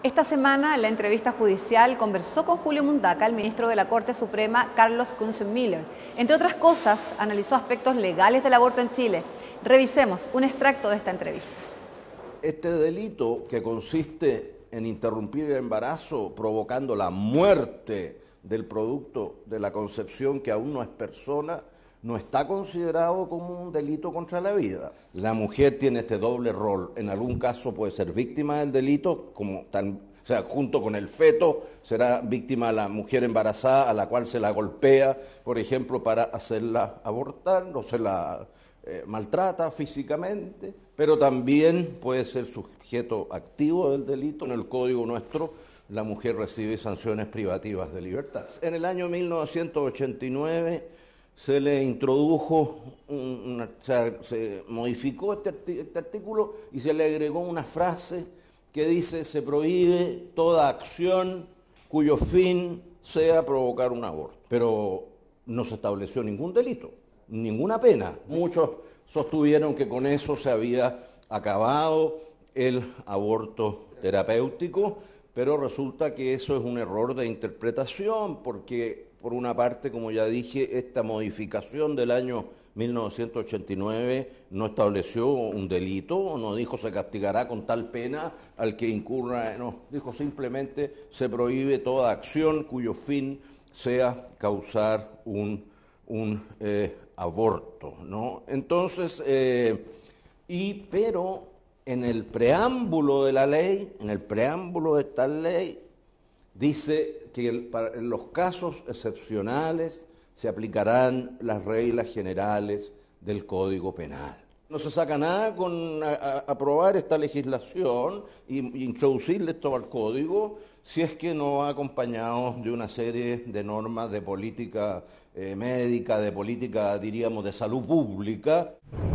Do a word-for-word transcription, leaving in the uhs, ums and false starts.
Esta semana, en la entrevista judicial, conversó con Julio Mundaca, el ministro de la Corte Suprema, Carlos Kunzenmiller. Entre otras cosas, analizó aspectos legales del aborto en Chile. Revisemos un extracto de esta entrevista. Este delito, que consiste en interrumpir el embarazo provocando la muerte del producto de la concepción que aún no es persona, no está considerado como un delito contra la vida. La mujer tiene este doble rol. En algún caso puede ser víctima del delito, como tan, o sea, junto con el feto será víctima la mujer embarazada a la cual se la golpea, por ejemplo, para hacerla abortar, no se la eh, maltrata físicamente, pero también puede ser sujeto activo del delito. En el código nuestro, la mujer recibe sanciones privativas de libertad. En el año mil novecientos ochenta y nueve se le introdujo, una, o sea, se modificó este, este artículo y se le agregó una frase que dice: se prohíbe toda acción cuyo fin sea provocar un aborto. Pero no se estableció ningún delito, ninguna pena. Muchos sostuvieron que con eso se había acabado el aborto terapéutico, pero resulta que eso es un error de interpretación, porque por una parte, como ya dije, esta modificación del año mil novecientos ochenta y nueve no estableció un delito, no dijo se castigará con tal pena al que incurra, no, dijo simplemente se prohíbe toda acción cuyo fin sea causar un, un eh, aborto, ¿no? Entonces, eh, y pero en el preámbulo de la ley, en el preámbulo de esta ley, dice que en los casos excepcionales se aplicarán las reglas generales del Código Penal. No se saca nada con a, a, aprobar esta legislación y, y introducirle esto al Código si es que no va acompañado de una serie de normas de política eh, médica, de política, diríamos, de salud pública.